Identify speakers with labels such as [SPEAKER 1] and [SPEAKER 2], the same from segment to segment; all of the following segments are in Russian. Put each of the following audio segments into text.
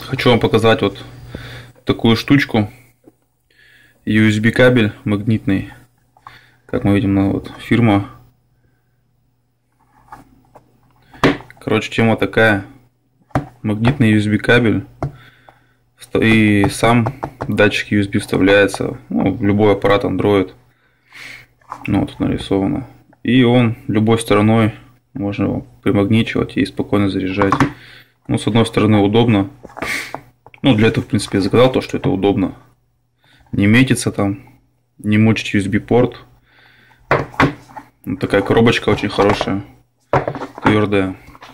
[SPEAKER 1] Хочу вам показать вот такую штучку. USB кабель магнитный. Как мы видим, вот фирма. Короче, тема такая. Магнитный USB кабель. И сам датчик USB вставляется в любой аппарат Android. Ну, вот тут нарисовано. И он любой стороной можно его примагничивать и спокойно заряжать. Ну, с одной стороны, удобно. Ну, для этого, в принципе, я заказал то, что это удобно. Не метится там, не мучить USB-порт. Вот такая коробочка очень хорошая, твердая.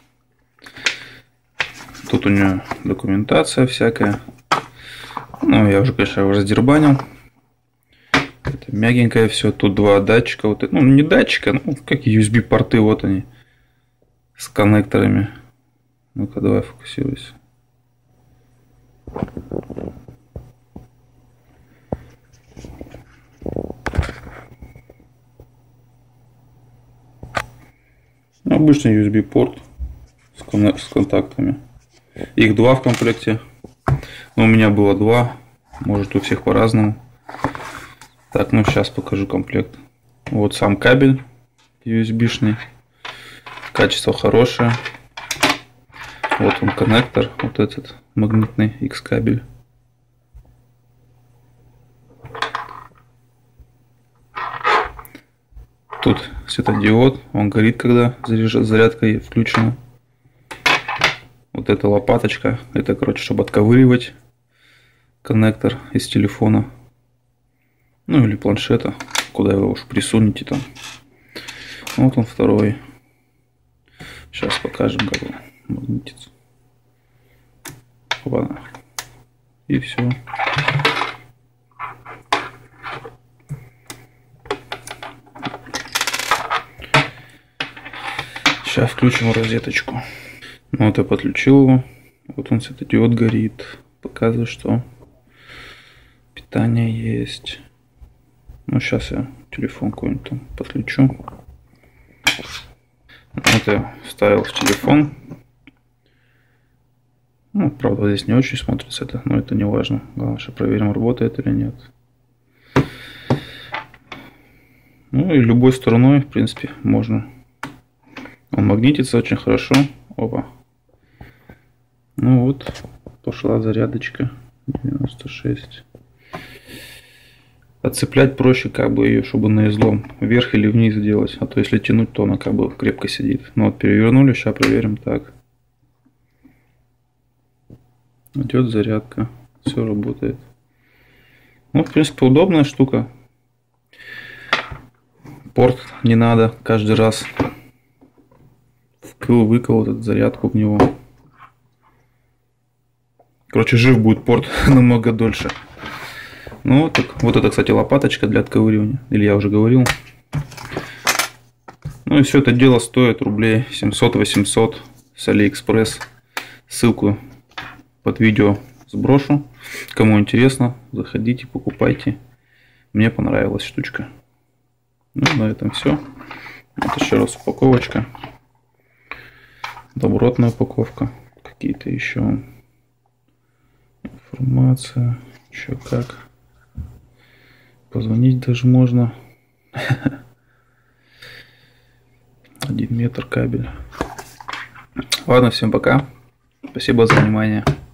[SPEAKER 1] Тут у нее документация всякая. Ну, я уже, конечно, его раздербанил. Это мягенькое все. Тут два датчика. Вот, ну, не датчика, ну, как USB-порты, вот они. С коннекторами. Ну-ка, давай фокусируйся. Обычный USB-порт с контактами. Их два в комплекте. Но у меня было два. Может, у всех по-разному. Так, ну сейчас покажу комплект. Вот сам кабель USB-шный. Качество хорошее. Вот он коннектор. Вот этот магнитный X кабель. Тут светодиод. Он горит, когда зарядка включена. Вот эта лопаточка. Это, короче, чтобы отковыривать коннектор из телефона. Ну или планшета. Куда его уж присунете там. Вот он второй. Сейчас покажем, как он магнитится. Опа. И все. Сейчас включим розеточку. Ну, вот я подключил его. Вот он, светодиод горит. Показывает, что питание есть. Ну, сейчас я телефон какой-нибудь там подключу. Вот я вставил в телефон. Ну, правда, здесь не очень смотрится это, но это не важно. Главное, что проверим, работает или нет. Ну и любой стороной, в принципе, можно. Он магнитится очень хорошо. Опа. Ну вот, пошла зарядочка. 96. Отцеплять проще, как бы ее, чтобы на излом вверх или вниз делать. А то если тянуть, то она как бы крепко сидит. Ну вот перевернули, сейчас проверим так. Идет зарядка. Все работает. Ну, в принципе, удобная штука. Порт не надо каждый раз выкол этот зарядку в него. Короче, жив будет порт намного дольше. Ну, так, вот это, кстати, лопаточка для отковыривания. Или я уже говорил. Ну и все это дело стоит рублей 700-800 с Алиэкспресс. Ссылку под видео сброшу. Кому интересно, заходите, покупайте. Мне понравилась штучка. Ну, на этом все. Вот еще раз упаковочка. Добротная упаковка. Какие-то еще информация. Еще как. Позвонить даже можно. 1 метр кабель. Ладно, всем пока. Спасибо за внимание.